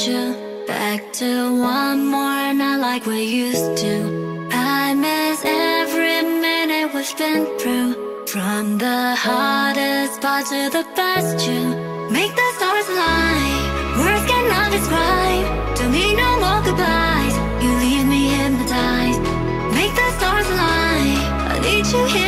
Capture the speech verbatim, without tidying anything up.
you. Back to one more night like we used to. I miss every minute we've been through. From the hardest part to the best you. Make the stars align. Words cannot describe. Don't need no more goodbyes. You leave me hypnotized. Make the stars align. I need you here.